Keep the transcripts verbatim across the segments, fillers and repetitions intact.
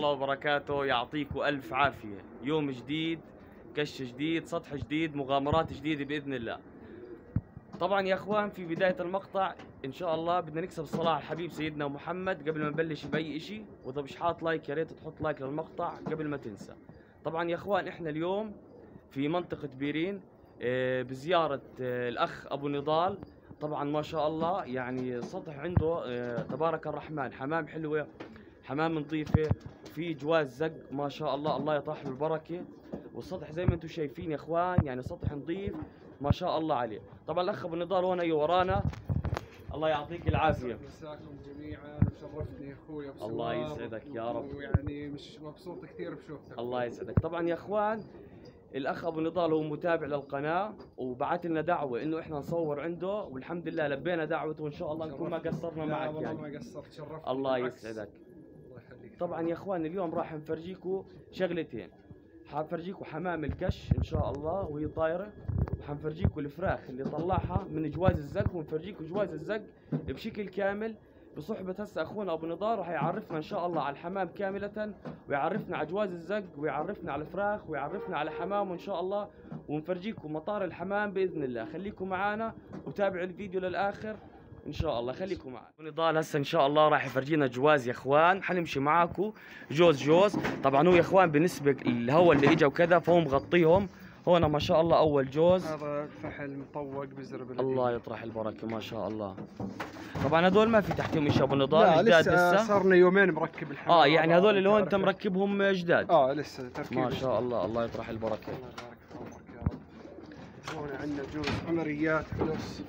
الله وبركاته. يعطيكم ألف عافية. يوم جديد، كش جديد، سطح جديد، مغامرات جديدة بإذن الله. طبعا يا اخوان في بداية المقطع ان شاء الله بدنا نكسب الصلاة على الحبيب سيدنا محمد. قبل ما نبلش بأي اشي، واذا مش حاط لايك يا ريت تحط لايك للمقطع قبل ما تنسى. طبعا يا اخوان احنا اليوم في منطقة بيرين آه، بزيارة آه، الاخ ابو نضال. طبعا ما شاء الله يعني سطح عنده آه، تبارك الرحمن، حمام حلوة، حمام نظيفة، وفي جواز زق ما شاء الله، الله يطرح له البركة. والسطح زي ما انتم شايفين يا اخوان يعني سطح نظيف ما شاء الله عليه. طبعا الاخ ابو نضال هون اي ورانا، الله يعطيك العافيه. مساكم جميعا وشرفتني اخوي ابو الله يسعدك يا رب. ويعني مش مبسوط كثير بشوفتك. الله يسعدك. طبعا يا اخوان الاخ ابو نضال هو متابع للقناه وبعث لنا دعوه انه احنا نصور عنده، والحمد لله لبينا دعوته وان شاء الله نكون ما قصرنا معك. والله يعني ما قصرت، شرفتني. الله يسعدك. الله يخليك. طبعا يا اخوان اليوم راح نفرجيكم شغلتين. حنفرجيكم حمام الكش ان شاء الله وهي طايره، وحنفرجيكم الفراخ اللي طلعها من جواز الزق، ونفرجيكم جواز الزق بشكل كامل بصحبة هسه اخونا ابو نضال. راح يعرفنا ان شاء الله على الحمام كاملة، ويعرفنا على جواز الزق، ويعرفنا على الفراخ، ويعرفنا على حمام ان شاء الله، ونفرجيكم مطار الحمام باذن الله. خليكم معنا وتابعوا الفيديو للاخر ان شاء الله. خليكم معنا. ابو نضال هسه ان شاء الله راح يفرجينا جواز يا اخوان. حنمشي معاكم جوز جوز. طبعا هو يا اخوان بالنسبه للهواء اللي اجى وكذا فهو مغطيهم. هون ما شاء الله اول جوز، هذا فحل مطوق بزر بلدي. الله يطرح البركه ما شاء الله. طبعا هذول ما في تحتهم شيء ابو نضال، لا جداد لسه, لسه. صار لنا يومين مركب الحمام. اه يعني هذول اللي هون انت مركبهم جداد. اه لسه تركيب ما شاء الله، الله يطرح البركه. الله يبارك في عمرك يا رب. هون عندنا جوز عمريات حدث.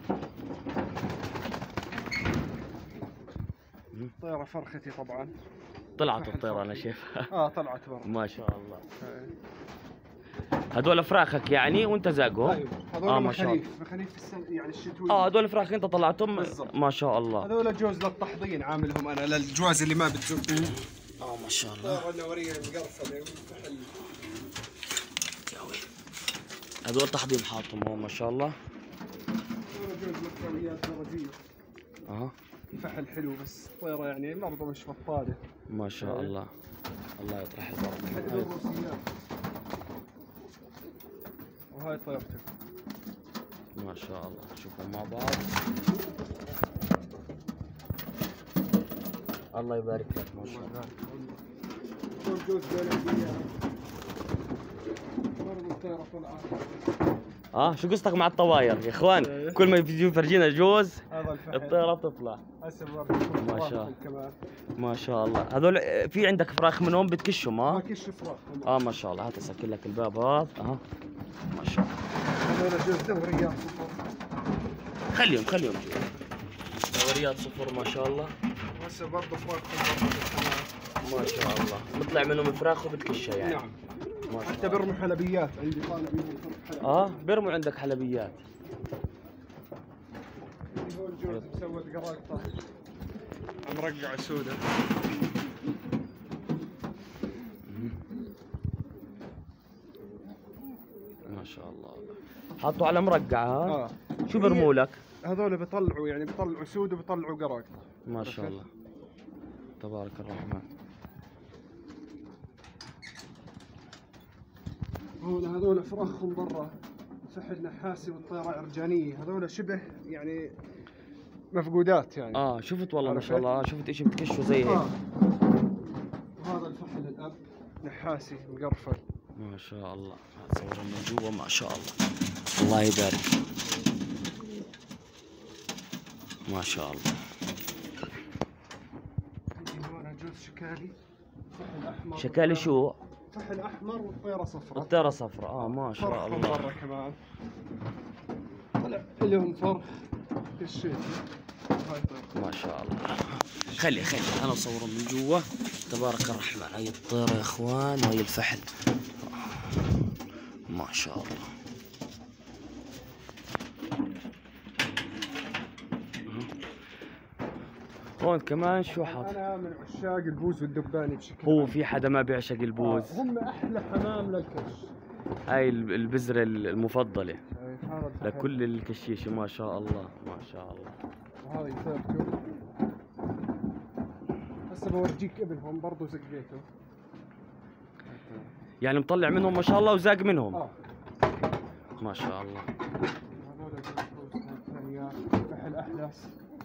طيرة فرختي طبعا. طلعت الطيرة انا شايفها. اه طلعت برا ما شاء الله. ايه. هذول فراخك يعني وانت زاقهم؟ ايوه هذول آه ما شاء الله. مخاليف مخاليف السنة يعني الشتوية. اه هذول فراخ انت طلعتهم؟ بالضبط. ما شاء الله. هذول جوز للتحضين عاملهم انا للجواز اللي ما بتزق. اه ما شاء الله. طيرة نورية مقرفلة وفحل. هذول تحضير حاطهم هون ما شاء الله. هذول جوز مكرميات درجية. اها فحل حلو بس طيرة يعني برضه مش بطالة. ما شاء الله، الله يطرح البركة. هذول روسيات. وهاي طيرته. ما شاء الله شوفوا مع بعض. الله يبارك لك ما شاء الله. هون جوز بلدية. برضه الطيرة طلعت. اه شو قصتك مع الطواير يا اخوان؟ كل ما يجوا يفرجينا جوز هذا الفحل. الطيرة تطلع. هسه بوريكم ما شاء كمان. ما شاء الله. هذول في عندك فراخ منهم بتكشهم ما اه؟ كش فراخ. اه ما شاء الله. هات اسكر لك الباب هذا اها ما شاء الله. هذول جوز دوريات صفر. خليهم خليهم دوريات صفر ما شاء الله. هسه برضه فراخ ما شاء الله. بيطلع منهم فراخ وبتكشها يعني. نعم. ما شاء حتى الله. برموا حلبيات عندي طالع منهم حلب. اه بيرموا عندك حلبيات. هون جوز مسود قراقطة. عم رقع سودة. ما شاء الله. حطوا على مرقعة ها؟ اه شو برموا لك؟ هذول بيطلعوا يعني بيطلعوا سود وبيطلعوا قراقطة. ما شاء الله تبارك الرحمن. هون هذول فراخهم برا فحل نحاسي والطيرة عرجانية. هذول شبه يعني مفقودات يعني. اه شفت والله ما شاء الله. شفت اشي بتكشوا زي هيك. آه. وهذا الفحل الاب نحاسي مقرفل. ما شاء الله. هات صورة من جوا ما شاء الله، الله يبارك. ما شاء الله. عندي هون جوز شكالي. فحل احمر. شكالي شو؟ فحل احمر والطيرة صفراء. الطيرة صفراء اه ما شاء فرخهم الله. برا كمان. طلع لهم فرخ كشيت. هاي طيرة. ما شاء الله. خلي خلي انا اصوره من جوا. تبارك الرحمن. هاي الطيرة يا اخوان وهي الفحل ما شاء الله. هون كمان شو حاط؟ انا من عشاق البوز والدباني بشكل هو عام. في حدا ما بيعشق البوز؟ آه، هم احلى حمام للكش. هاي ال- البذرة المفضلة شايف هذا الفحل. لكل الكشيشة ما شاء الله ما شاء الله. وهذا ثابته. هسه بورجيك ابنهم برضه زقيته. يعني مطلع منهم ما شاء الله وزاق منهم. اه ما شاء الله. هذول ثانيات فحل احدث.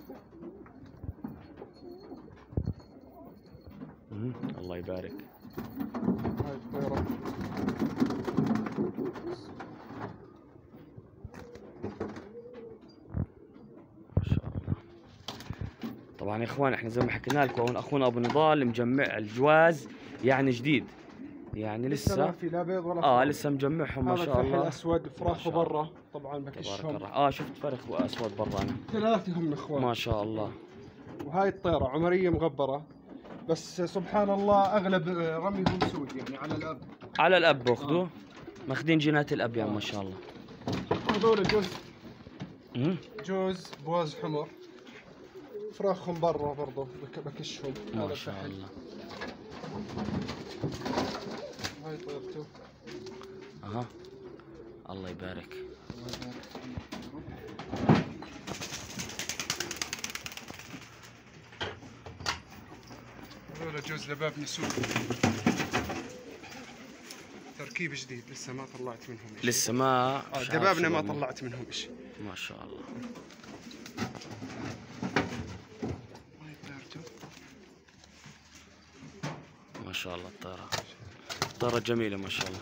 مم. الله يبارك. هاي الطيرة ما شاء الله. طبعا يا اخوان احنا زي ما حكينا لكم هون اخونا ابو نضال مجمع الجواز يعني جديد، يعني لسه لسه ما في لا بيض ولا اه فراخ. لسه مجمعهم ما هذا شاء الفحل الله. اسود فراخه ما شاء برا طبعا تبارك بكشهم. الله. اه شفت فرخ اسود برا انا. ثلاثة هم اخوان. ما شاء الله. وهاي الطيرة عمرية مغبرة، بس سبحان الله اغلب رميهم سود يعني على الاب. على الاب باخذوه. آه. ماخذين جينات الاب يعني ما شاء الله. هذول جوز امم جوز بواز حمر، فراخهم برا برضه بك- بكشهم. ما هذا شاء الفحل. الله. هاي طيرته. اها الله يبارك. هذول جوز لباب نسوق، تركيب جديد لسه ما طلعت منهم شيء. لسه ما آه مش عارف دبابنا شو ما هم. طلعت منهم شيء. ما شاء الله. هاي طيرته. ما شاء الله الطيرة الطيرة جميلة ما شاء الله.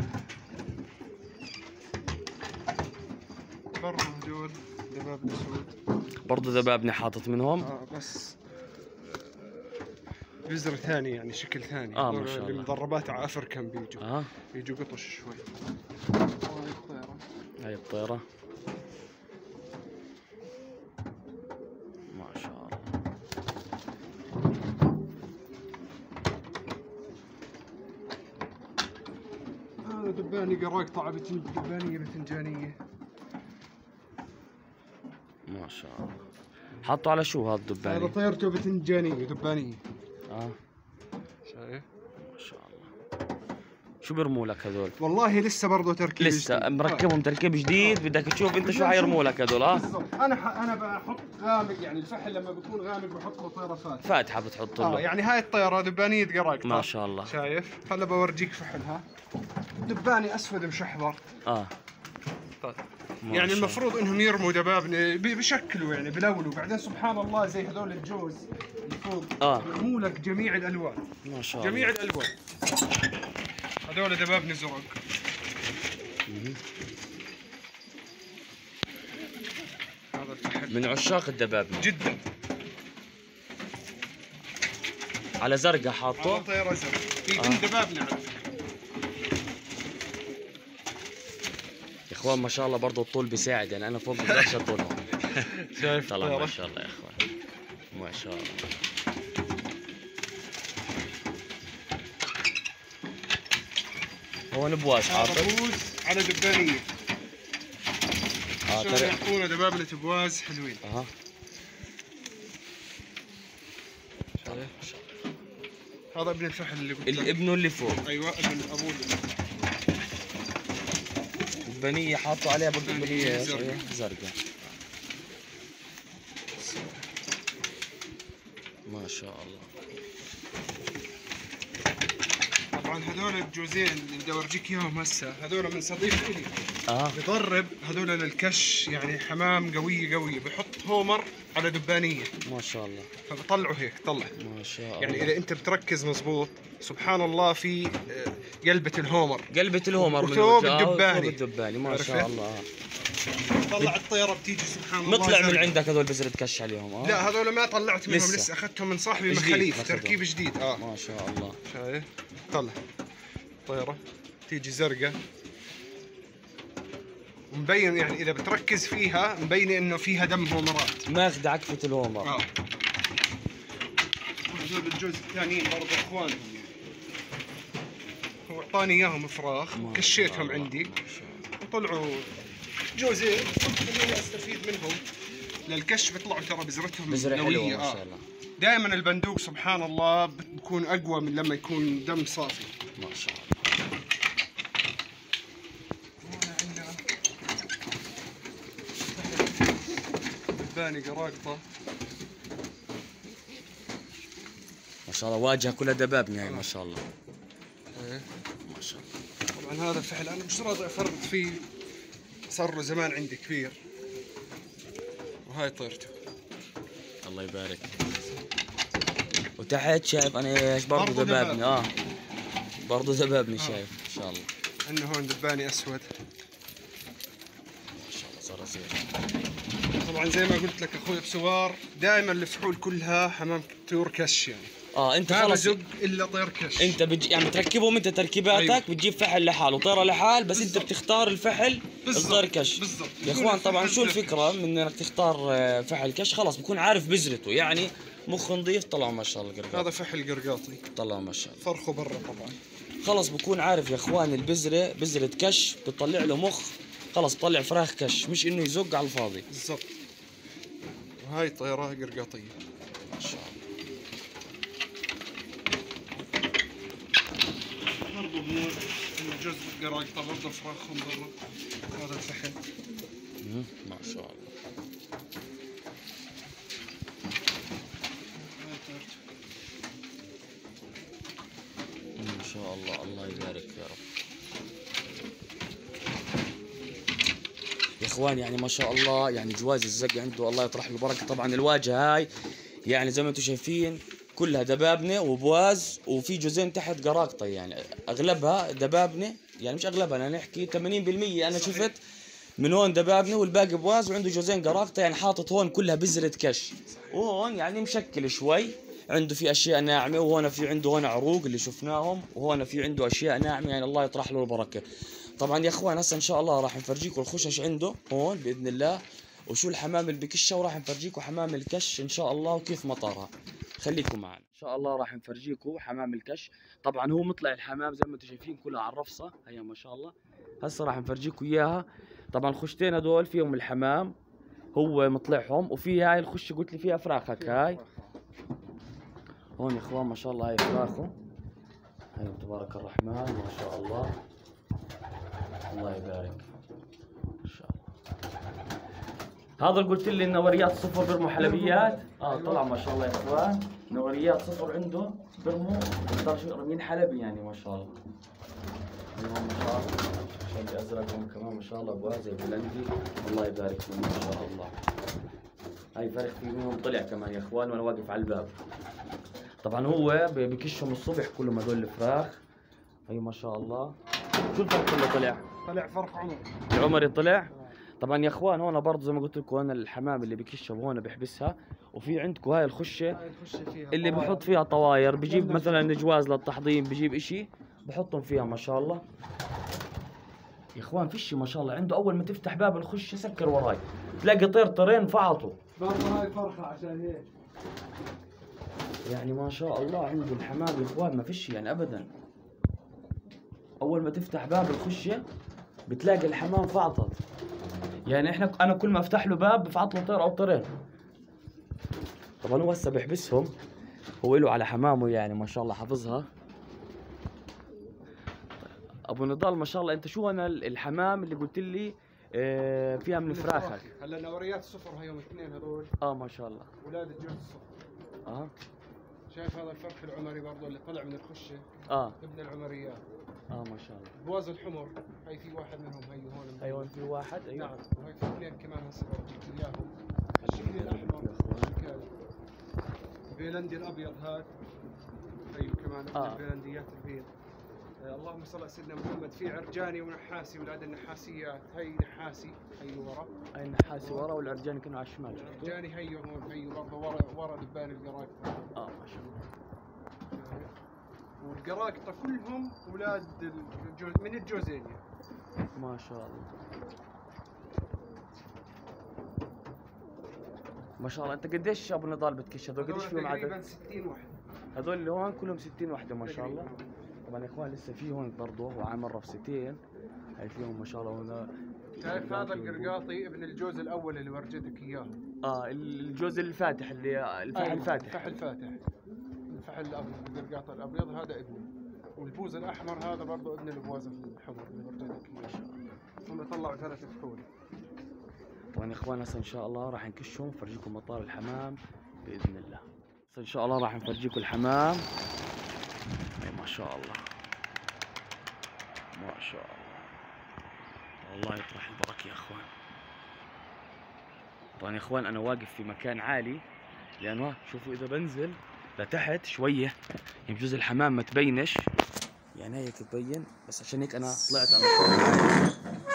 برضه هدول دباب نسود. برضو ذبابني حاطط منهم. اه بس بذرة ثانية يعني شكل ثاني. آه، ما هذول شاء اللي الله. مضربات على افريكان بيجوا. اه بيجوا قطش شوي. هاي الطيرة. هاي الطيرة ما شاء الله. هذا دباني قراقطة بتن... دبانية بتنجانية. ما شاء الله. حطوا على شو هذا هذا الدباني؟ طيرته بتنجانية دبانية. اه شايف؟ ما شاء الله. شو بيرموا لك هذول؟ والله لسه برضه تركيب لسه جديد. مركبهم تركيب جديد، بدك تشوف انت شو بدنا حيرموا نشوف. لك هذول. اه بالضبط. انا ح... انا بحط غامق يعني الفحل لما بكون غامق بحط له طيرة فاتحة. فاتحة بتحط اه له. يعني هاي الطيرة دبانية قراقطة. ما شاء الله. شايف؟ هلا بورجيك فحلها. دباني اسود مشحبر. اه طيب. ما يعني شاء المفروض انهم يرموا دبابنه ب- بشكلوا يعني بلونوا، بعدين سبحان الله زي هذول الجوز اللي فوق آه. يرموا لك جميع الالوان. ما شاء الله. جميع الالوان. هذول دبابنه زرق. مهم. هذا الفحل من عشاق الدبابنة جدا. على زرقاء على حاطه. طير ازرق. في آه. بنت دبابنه على فكره. يا اخوان ما شاء الله برضه الطول بيساعد، يعني انا فوق بقدرش اطولهم. شايف طلع ما الطيرة؟ شاء الله يا اخوان. ما شاء الله. هون بواز هذا حاطط. بوز على دبانيه. اه عشان ترى. يعطونا دبابنه بواز حلوين. اها شايف؟ هذا ابن الفحل اللي قلت لك. الابن اللي فوق ايوه ابن ابوه. البنية حاطوا عليها برضه بنية بنية زرقاء. زرقاء. ما شاء الله. طبعا هذول الجوزين اللي بدي اورجيك اياهم هسه، هذول من صديق الي اه بدرب هذول للكش، يعني حمام قويه قويه، بحط هومر على دبانيه ما شاء الله. فبطلعوا هيك طلع. ما شاء الله. يعني اذا انت بتركز مزبوط سبحان الله في آه، قلبة الهومر قلبة الهومر من وثوب الوجه. آه، الدباني. وثوب الدباني ما عرفت؟ شاء الله. آه. طلع الطياره بتيجي سبحان الله مطلع من زرقاء. عندك هذول بزر تكش عليهم. اه لا هذول ما طلعت منهم لسه. لسه, اخذتهم من صاحبي جديد مخاليف أخذهم. تركيب جديد. اه ما شاء الله. شايف؟ طلع طيره تيجي زرقاء ومبين، يعني اذا بتركز فيها مبينه انه فيها دم هومرات. ماخذ عكفة الهومر. اه وهذول الجوز الثانيين برضه اخوانهم يعني. هو اعطاني اياهم فراخ ما كشيتهم شاء الله. عندي ما شاء الله. وطلعوا جوزين، خليني استفيد منهم للكش. بيطلعوا ترى بذرتهم بزرة حلوة قوية. ما شاء الله. دائما البندوق سبحان الله بتكون اقوى من لما يكون دم صافي. ما شاء الله. هنا عندنا دباني قراقطة. ما شاء الله واجهة كلها دبابني هاي ما شاء الله. إيه. طبعا هذا الفحل انا مش راضي افرط فيه، صار له زمان عندي كبير. وهاي طيرته. الله يبارك. وتحت شايف انا ايش برضه برضه دبابني. اه دبابني. برضه دبابني. آه. شايف ان شاء الله. عندنا هون دباني اسود ما شاء الله صار يصير. طبعا زي ما قلت لك اخوي بسوار، دائما الفحول كلها حمام طيور كش يعني. اه انت ما خلص بزق الا طير كش. انت بتجي يعني بتركبهم انت تركيباتك. أيوة. بتجيب فحل لحال وطيره لحال، بس بالزبط. انت بتختار الفحل الطير كش. بالضبط. يا اخوان طبعا شو الفكره من انك تختار آه، فحل كش؟ خلاص بكون عارف بذرته، يعني مخ نظيف. طلعوا ما شاء الله هذا قرقاط. فحل قرقاطي طلعوا ما شاء الله. فرخه برا طبعا. خلص بكون عارف يا اخوان البذره بذره كش بتطلع له مخ. خلص بطلع فراخ كش، مش انه يزق على الفاضي. بالضبط. وهاي طياره قرقاطيه ما شاء الله. برضه بنور انه جزء قراقطه برضه فراخهم برا. هذا الفحل مم، ما شاء الله. هاي طيرته. ما شاء الله. الله يبارك يا رب. يا اخوان يعني ما شاء الله، يعني جواز الزق عنده الله يطرح له البركه. طبعا الواجهه هاي يعني زي ما انتم شايفين كلها دبابنه وبواز، وفي جزئين تحت قراقطه، يعني اغلبها دبابنه، يعني مش اغلبها، انا نحكي ثمانين بالمية انا صحيح. شفت من هون دبابنه والباقي بواز، وعنده جزئين قراقطه، يعني حاطط هون كلها بذره كش، وهون يعني مشكل شوي، عنده في اشياء ناعمه، وهون في عنده هون عروق اللي شفناهم، وهون في عنده اشياء ناعمه، يعني الله يطرح له البركه. طبعا يا اخوان هسه ان شاء الله راح نفرجيكم الخشش عنده هون باذن الله، وشو الحمام اللي بكشه، وراح نفرجيكم حمام الكش ان شاء الله وكيف مطارها. خليكم معنا ان شاء الله. راح نفرجيكم حمام الكش. طبعا هو مطلع الحمام زي ما انتم شايفين كلها على الرفصه هيا ما شاء الله. هسه راح نفرجيكم اياها. طبعا الخشتين هذول فيهم الحمام هو مطلعهم، وفي هاي الخشه قلت لي فيها فراخك. هاي هون يا اخوان ما شاء الله هاي فراخه. هاي تبارك الرحمن ما شاء الله. الله يبارك ما شاء الله. هذا اللي قلت لي النوريات صفر برموا حلبيات. اه طلع ما شاء الله يا اخوان نوريات صفر عنده برموا رمين حلبي، يعني ما شاء الله. ايوه ما شاء الله. شد ازرق هم كمان ما شاء الله بوازي بلندي. الله يبارك فيهم ما شاء الله. هاي فرخ في منهم طلع كمان يا اخوان وانا واقف على الباب. طبعا هو بكشهم الصبح كلهم هذول الفراخ. ايوه ما شاء الله. شو الفرق اللي طلع؟ طلع فرخ عمر. العمري طلع. طبعا يا اخوان هون برضه زي ما قلت لكم هون الحمام اللي بكشها وهون بحبسها، وفي عندكم هاي الخشه هاي الخشه فيها اللي طواير. بحط فيها طواير، بجيب مثلا جواز للتحضيم، بجيب اشي بحطهم فيها ما شاء الله. يا اخوان فيش ما شاء الله عنده، اول ما تفتح باب الخشه سكر وراي تلاقي طير طيرين فعطوا. برضه هاي فرخه عشان هيك. يعني ما شاء الله عنده الحمام يا اخوان ما فيش يعني ابدا. اول ما تفتح باب الخشه بتلاقي الحمام فعطت، يعني احنا انا كل ما افتح له باب بفعط له طير او طيرين. طبعا هو هسه بحبسهم، هو له على حمامه يعني ما شاء الله حافظها. ابو نضال ما شاء الله انت شو انا الحمام اللي قلت لي اه فيها من فراخك؟ هلا نوريات صفر هيهم اثنين هذول. اه ما شاء الله. اولاد الجوز الصفر. اه شايف هذا الفرخ العمري برضه اللي طلع من الخشه. اه ابن العمريات. اه ما شاء الله. بواز الحمر هاي في واحد منهم هي هون. ايوه في واحد. ايوه نعم وهي في اثنين كمان هسه بورجيك اياهم. الشكل الاحمر الشكال. البيلندي الابيض هذا هي كمان ابن آه. البيلنديات البيض. آه اللهم صل على سيدنا محمد. في عرجاني ونحاسي ولاد النحاسيات. هي نحاسي هي ورا. هاي النحاسي ورا والعرجاني كانوا على الشمال. العرجاني هي هون هي برضه ورا ورا دبان القراقطه. اه ما شاء الله. والقراقطه كلهم اولاد الجوز من الجوزين يعني. ما شاء الله. ما شاء الله. انت قديش ابو نضال بتكش هذول؟ قديش فيهم عدد؟ تقريبا ستين وحده. هذول اللي هون كلهم ستين وحده ما شاء الله. طبعا يا اخوان لسه في هون برضه وعامل رفستين هاي فيهم ما شاء الله. هنا شايف هذا القرقاطي ابن الجوز الاول اللي ورجتك اياه. اه الجوز الفاتح اللي الفحل أيوة. الفاتح. الفحل فاتح. الفحل الابيض القرقاط الابيض هذا ابنه. والبوز الاحمر هذا برضه ابن البواز الحمر اللي ورجتك اياه. ما شاء الله. هم طلعوا ثلاث فحول. طبعا يا اخوان هسه ان شاء الله راح نكشهم نفرجيكم مطار الحمام باذن الله. هسه ان شاء الله راح نفرجيكم الحمام. ما شاء الله ما شاء الله. والله يطرح البركة يا اخوان. طبعا يا اخوان انا واقف في مكان عالي، لانه شوفوا اذا بنزل لتحت شوية يعني بجوز الحمام ما تبينش، يعني هيك تبين، بس عشان هيك انا طلعت على مكان عالي.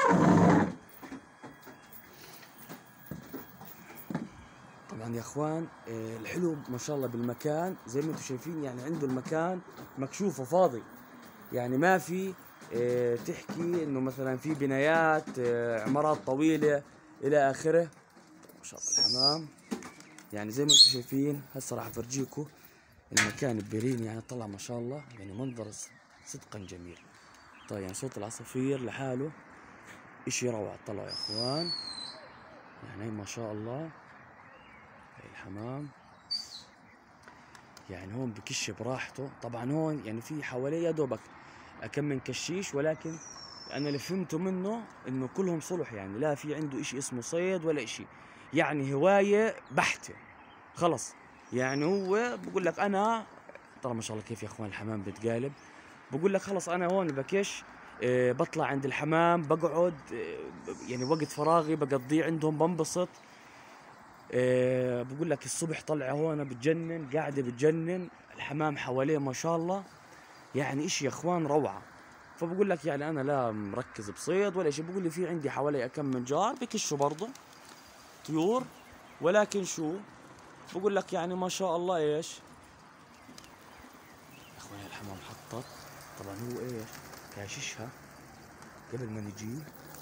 طبعا يا اخوان الحلو ما شاء الله بالمكان زي ما انتم شايفين، يعني عنده المكان مكشوف وفاضي، يعني ما في اه تحكي انه مثلا في بنايات اه عمارات طويله الى اخره. ما شاء الله الحمام يعني زي ما انتم شايفين. هسه راح افرجيكم المكان ببرين، يعني طلع ما شاء الله يعني منظر صدقا جميل. طيب يعني صوت العصافير لحاله اشي روعه. طلعوا يا اخوان يعني ما شاء الله الحمام يعني هون بكش براحته. طبعا هون يعني في حواليه يا دوبك كم من كشيش، ولكن انا اللي فهمته منه انه كلهم صلح، يعني لا في عنده اشي اسمه صيد ولا اشي، يعني هواية بحتة خلص. يعني هو بقول لك انا ترى ما شاء الله كيف يا اخوان الحمام بتقالب، بقول لك خلص انا هون بكش أه بطلع عند الحمام بقعد أه يعني وقت فراغي بقضيه عندهم بنبسط. أه بقول لك الصبح طلع هون بتجنن، قاعده بتجنن، الحمام حواليه ما شاء الله يعني اشي يا اخوان روعه. فبقول لك يعني انا لا مركز بصيد ولا شيء، بقول لي في عندي حوالي كم من جار بكشوا برضه طيور، ولكن شو بقول لك يعني ما شاء الله ايش يا اخوان الحمام حطت. طبعا هو ايش كاششها قبل ما نجي.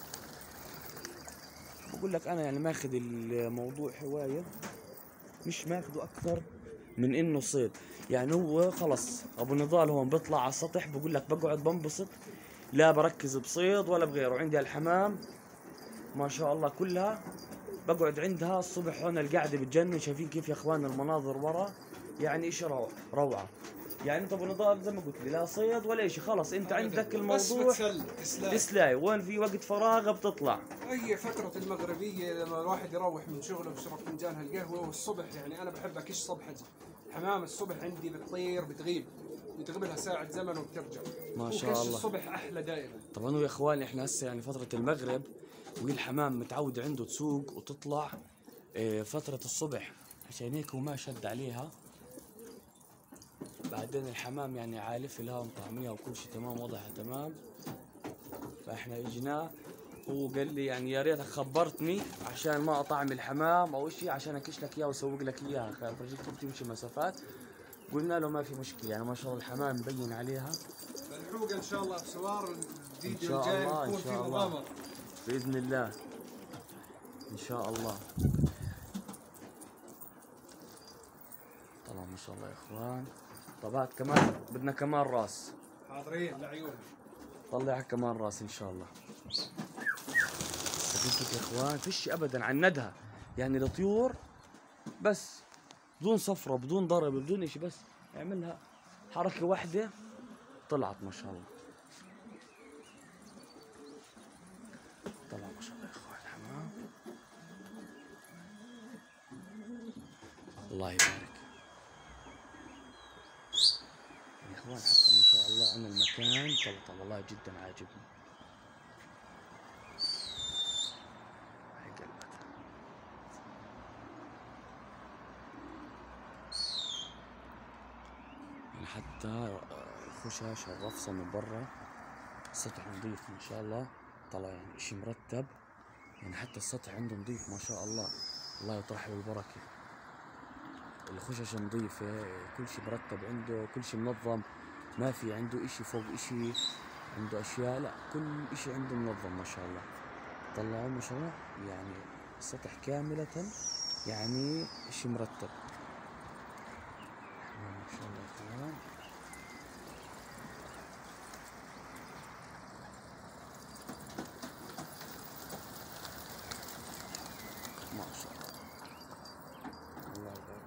بقول لك انا يعني ماخذ الموضوع هوايه، مش ماخذه اكثر من انه صيد. يعني هو خلص ابو نضال هون بيطلع على السطح، بقول لك بقعد بنبسط، لا بركز بصيد ولا بغيره. عندي الحمام ما شاء الله كلها بقعد عندها الصبح هون القعده بتجنن. شايفين كيف يا اخوان المناظر ورا، يعني اشي روعه. يعني انت ابو نضال زي ما قلت لي لا صيد ولا اشي، خلص انت عندك الموضوع تسلاي، وين في وقت فراغ بتطلع. هي فترة المغربية لما الواحد يروح من شغله بيشرب فنجان هالقهوة، والصبح يعني أنا بحب أكش صبحة. حمام الصبح عندي بتطير بتغيب بتغيب لها ساعة زمن وبترجع ما شاء الله. الصبح أحلى دائما. طبعا يا إخواني إحنا هسه يعني فترة المغرب، والحمام متعود عنده تسوق وتطلع فترة الصبح، عشان هيك هو ما شد عليها. بعدين الحمام يعني عالف لها ومطعميها وكل شيء تمام، وضعها تمام. فاحنا اجينا، هو قال لي يعني يا ريتك خبرتني عشان ما اطعم الحمام او شيء، عشان اكش لك اياه واسوق لك اياها، فرجيك تمشي مسافات. قلنا له ما في مشكله، يعني ما شاء الله الحمام مبين عليها. الحوقه ان شاء الله بسوار الفيديو الجاي بيكون في مغامره باذن الله ان شاء الله. طبعا ما شاء الله يا اخوان. طبعات كمان بدنا كمان راس، حاضرين لعيوني. طلع كمان راس ان شاء الله. شوفوا يا اخوان فيش ابدا عندها، يعني الطيور بس بدون صفرة بدون ضرب بدون اشي، بس يعملها حركة واحدة طلعت ما شاء الله. طلع ما شاء الله يا اخوان الحمام، الله يبارك يا اخوان. حتى ما شاء الله انا المكان طلع والله جدا عاجبني. حتى الخشاش الرفصة من برا، السطح نظيف ما شاء الله، طلع يعني اشي مرتب، يعني حتى السطح عنده نظيف ما شاء الله، الله يطرح له البركة. الخشش نظيفة، كل شي مرتب عنده، كل شي منظم، ما في عنده اشي فوق اشي، عنده اشياء، لا كل اشي عنده منظم ما شاء الله. طلعوا ما شاء الله يعني السطح كاملة يعني اشي مرتب ما شاء الله. تمام ما شاء الله، الله يبارك.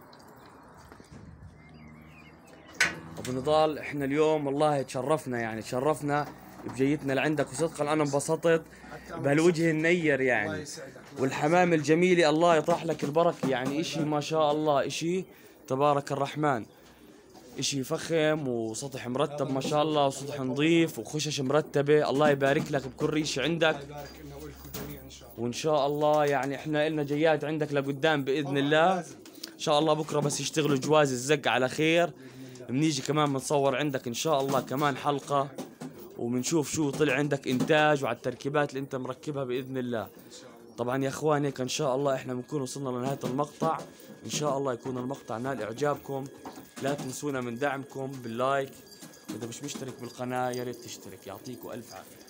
ابو نضال احنا اليوم والله تشرفنا، يعني تشرفنا بجيتنا لعندك، وصدقا انا انبسطت بهالوجه النير يعني، والحمام الجميلة الله يطرح لك البركة، يعني اشي ما شاء الله اشي تبارك الرحمن. اشي فخم وسطح مرتب ما شاء الله، وسطح نظيف وخشش مرتبة. الله يبارك لك بكل ريش عندك، الله يبارك لنا ولكم جميعا ان شاء الله. وان شاء الله يعني احنا لنا جيات عندك لقدام باذن الله. ان شاء الله بكره بس يشتغلوا جواز الزق على خير بنيجي كمان بنصور عندك ان شاء الله كمان حلقة، وبنشوف شو طلع عندك انتاج وعلى التركيبات اللي انت مركبها باذن الله. طبعا يا اخوان هيك ان شاء الله احنا بنكون وصلنا لنهاية المقطع. ان شاء الله يكون المقطع نال اعجابكم. لا تنسونا من دعمكم باللايك، واذا مش مشترك بالقناة يا ريت تشترك. يعطيكم الف عافية.